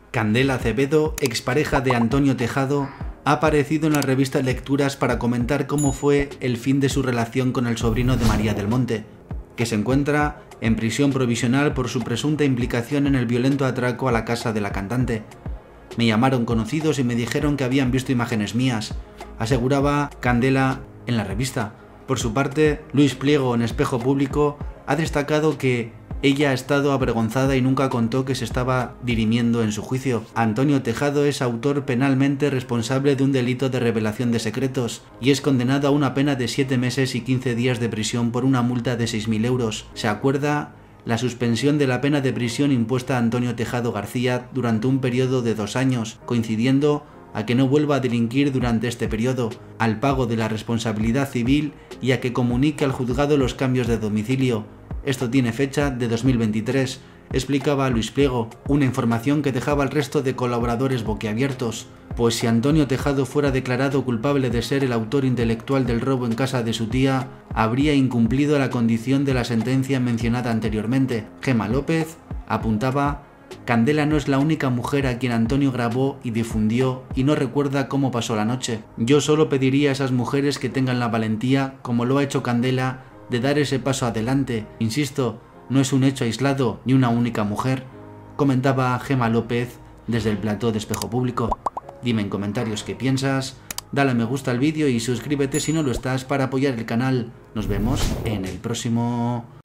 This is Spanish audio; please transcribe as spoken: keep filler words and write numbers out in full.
Candela Acevedo, expareja de Antonio Tejado, ha aparecido en la revista Lecturas para comentar cómo fue el fin de su relación con el sobrino de María del Monte, que se encuentra en prisión provisional por su presunta implicación en el violento atraco a la casa de la cantante. Me llamaron conocidos y me dijeron que habían visto imágenes mías, aseguraba Candela en la revista. Por su parte, Luis Pliego, en Espejo Público, ha destacado que ella ha estado avergonzada y nunca contó que se estaba dirimiendo en su juicio. Antonio Tejado es autor penalmente responsable de un delito de revelación de secretos y es condenado a una pena de siete meses y quince días de prisión por una multa de seis mil euros. Se acuerda la suspensión de la pena de prisión impuesta a Antonio Tejado García durante un periodo de dos años, coincidiendo a que no vuelva a delinquir durante este periodo, al pago de la responsabilidad civil y a que comunique al juzgado los cambios de domicilio. Esto tiene fecha de dos mil veintitrés, explicaba Luis Pliego, una información que dejaba al resto de colaboradores boquiabiertos, pues si Antonio Tejado fuera declarado culpable de ser el autor intelectual del robo en casa de su tía, habría incumplido la condición de la sentencia mencionada anteriormente. Gemma López apuntaba: Candela no es la única mujer a quien Antonio grabó y difundió y no recuerda cómo pasó la noche. Yo solo pediría a esas mujeres que tengan la valentía, como lo ha hecho Candela, de dar ese paso adelante. Insisto, no es un hecho aislado ni una única mujer, comentaba Gemma López desde el plató de Espejo Público. Dime en comentarios qué piensas, dale a me gusta al vídeo y suscríbete si no lo estás para apoyar el canal. Nos vemos en el próximo